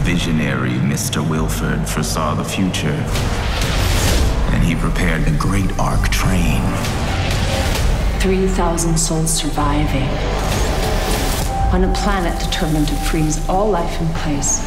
visionary Mr. Wilford foresaw the future, and he prepared the great arc train. 3,000 souls surviving on a planet determined to freeze all life in place.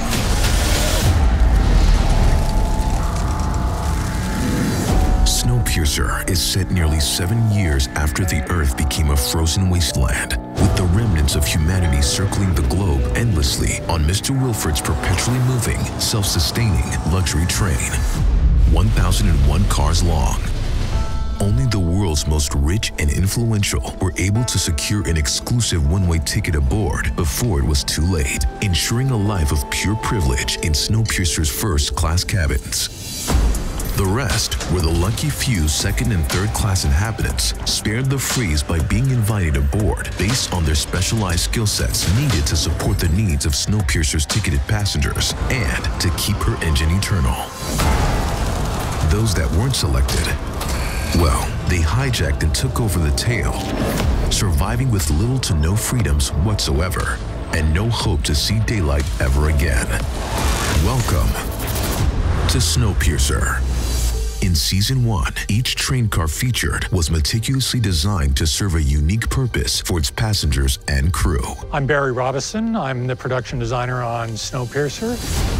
Snowpiercer is set nearly 7 years after the Earth became a frozen wasteland, with the remnants of humanity circling the globe endlessly on Mr. Wilford's perpetually moving, self-sustaining luxury train. 1,001 cars long. Only the world's most rich and influential were able to secure an exclusive one-way ticket aboard before it was too late, ensuring a life of pure privilege in Snowpiercer's first-class cabins. The rest were the lucky few second and third class inhabitants, spared the freeze by being invited aboard based on their specialized skill sets needed to support the needs of Snowpiercer's ticketed passengers and to keep her engine eternal. Those that weren't selected, well, they hijacked and took over the tail, surviving with little to no freedoms whatsoever and no hope to see daylight ever again. Welcome to Snowpiercer. In Season 1, each train car featured was meticulously designed to serve a unique purpose for its passengers and crew. I'm Barry Robison. I'm the production designer on Snowpiercer.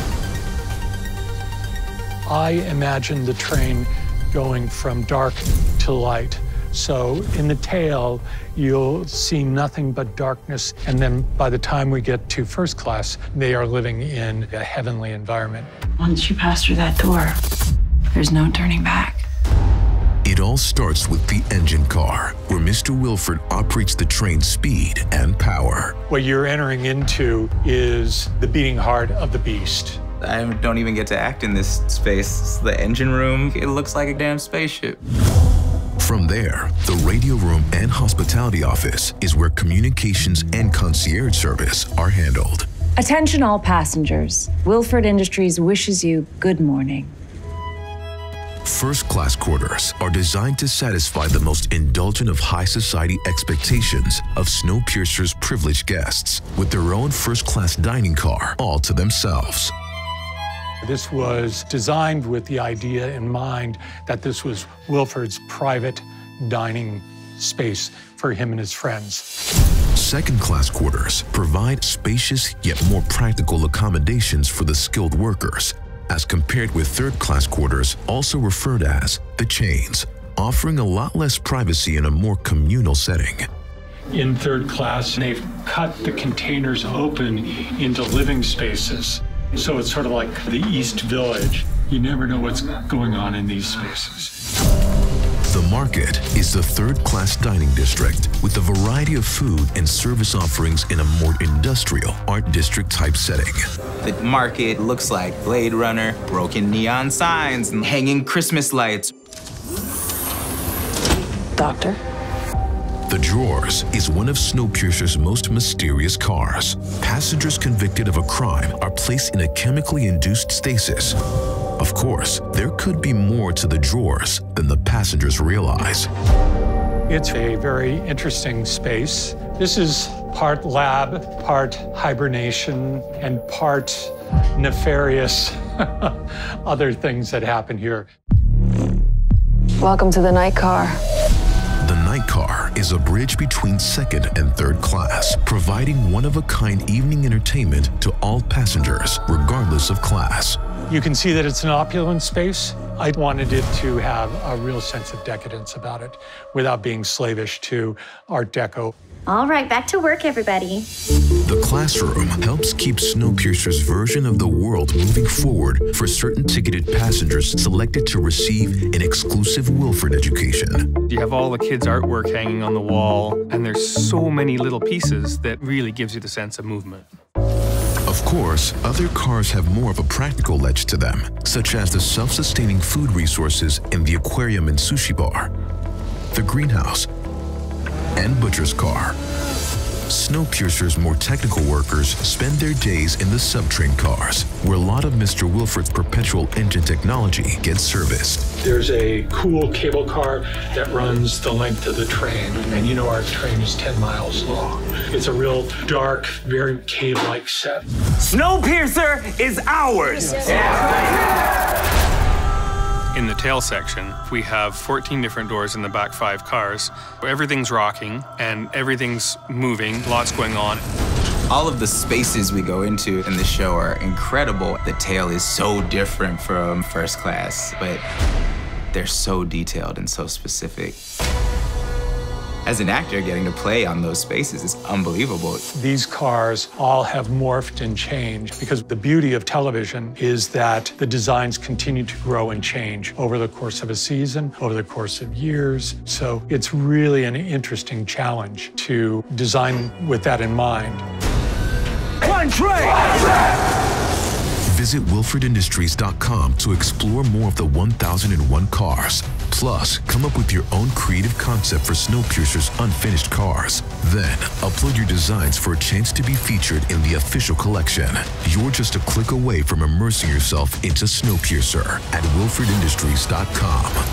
I imagined the train going from dark to light. So in the tail, you'll see nothing but darkness. And then by the time we get to first class, they are living in a heavenly environment. Once you pass through that door, there's no turning back. It all starts with the engine car, where Mr. Wilford operates the train's speed and power. What you're entering into is the beating heart of the beast. I don't even get to act in this space. The engine room, it looks like a damn spaceship. From there, the radio room and hospitality office is where communications and concierge service are handled. Attention all passengers. Wilford Industries wishes you good morning. First-class quarters are designed to satisfy the most indulgent of high society expectations of Snowpiercer's privileged guests, with their own first-class dining car all to themselves. This was designed with the idea in mind that this was Wilford's private dining space for him and his friends. Second-class quarters provide spacious yet more practical accommodations for the skilled workers, as compared with third-class quarters, also referred as the chains, offering a lot less privacy in a more communal setting. In third class, they've cut the containers open into living spaces. So it's sort of like the East Village. You never know what's going on in these spaces. The market is the third-class dining district, with a variety of food and service offerings in a more industrial art district type setting. The market looks like Blade Runner, broken neon signs, and hanging Christmas lights. Doctor? The Drawers is one of Snowpiercer's most mysterious cars. Passengers convicted of a crime are placed in a chemically induced stasis. Of course, there could be more to the Drawers than the passengers realize. It's a very interesting space. This is part lab, part hibernation, and part nefarious other things that happen here. Welcome to the night car. The night car is a bridge between second and third class, providing one-of-a-kind evening entertainment to all passengers, regardless of class. You can see that it's an opulent space. I wanted it to have a real sense of decadence about it without being slavish to Art Deco. All right, back to work, everybody. The classroom helps keep Snowpiercer's version of the world moving forward for certain ticketed passengers selected to receive an exclusive Wilford education. You have all the kids' artwork hanging on the wall, and there's so many little pieces that really gives you the sense of movement. Of course, other cars have more of a practical edge to them, such as the self-sustaining food resources in the aquarium and sushi bar, the greenhouse, and butcher's car. Snowpiercer's more technical workers spend their days in the subtrain cars, where a lot of Mr. Wilford's perpetual engine technology gets serviced. There's a cool cable car that runs the length of the train, and you know our train is 10 miles long. It's a real dark, very cave-like set. Snowpiercer is ours! In the tail section, we have 14 different doors in the back 5 cars. Everything's rocking and everything's moving, lots going on. All of the spaces we go into in the show are incredible. The tail is so different from First Class, but they're so detailed and so specific. As an actor, getting to play on those spaces is unbelievable. These cars all have morphed and changed because the beauty of television is that the designs continue to grow and change over the course of a season, over the course of years. So it's really an interesting challenge to design with that in mind. One train! Visit WilfordIndustries.com to explore more of the 1001 cars. Plus, come up with your own creative concept for Snowpiercer's unfinished cars. Then, upload your designs for a chance to be featured in the official collection. You're just a click away from immersing yourself into Snowpiercer at WilfordIndustries.com.